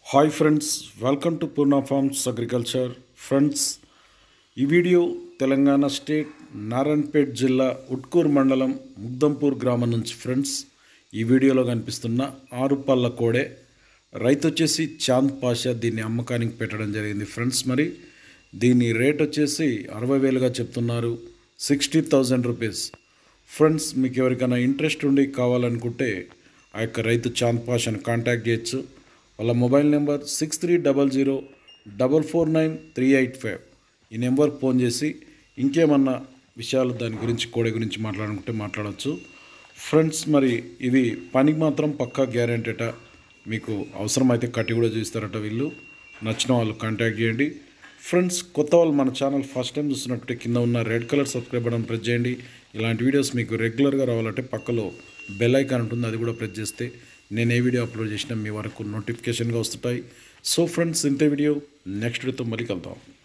Hi friends, welcome to Purna farms agriculture. Friends, ఈ video Telangana state Narayanpet జిల్లా ఉట్కూరు మండలం ముగ్దంపూర్ గ్రామం నుంచి. ఫ్రెండ్స్, ఈ వీడియోలో కనిపిస్తున్న 6 పళ్ళ కోడే రైతు వచ్చేసి చాంద్ పాషా దీన్ని అమ్మకానికి పెట్టడం జరిగింది. ఫ్రెండ్స్, మరి దీని రేట్ వచ్చేసి 60,000గా చెప్తున్నారు, 60,000 రూపీస్. ఫ్రెండ్స్, మీకు ఎవరికైనా ఇంట్రెస్ట్ ఉండి కావాలనుకుంటే ఆ యొక్క రైతు చాంద్ పాషాను కాంటాక్ట్ చేయొచ్చు. వాళ్ళ మొబైల్ నెంబర్ 6300449385. ఈ నెంబర్కి ఫోన్ చేసి ఇంకేమన్నా విషయాలు దాని గురించి కోడే గురించి మాట్లాడుకుంటే మాట్లాడవచ్చు. ఫ్రెండ్స్, మరి ఇవి పనికి మాత్రం పక్కా గ్యారెంటీట. మీకు అవసరమైతే కట్టి కూడా చూస్తారట. వీళ్ళు నచ్చిన వాళ్ళు కాంటాక్ట్ చేయండి. ఫ్రెండ్స్, కొత్త వాళ్ళు మన ఛానల్ ఫస్ట్ టైం చూస్తున్నట్టే కింద ఉన్న red colour subscribe button press చేయండి. ఇలాంటి వీడియోస్ మీకు రెగ్యులర్గా రావాలంటే పక్కలో బెల్ ఐకాన్ ఉంటుంది, అది కూడా ప్రెస్ చేస్తే నేను ఏ వీడియో అప్లోడ్ చేసినా మీ వరకు నోటిఫికేషన్గా వస్తుంటాయి. సో ఫ్రెండ్స్, ఇంతే వీడియో. నెక్స్ట్ వీడియోతో మళ్ళీ కలుద్దాం.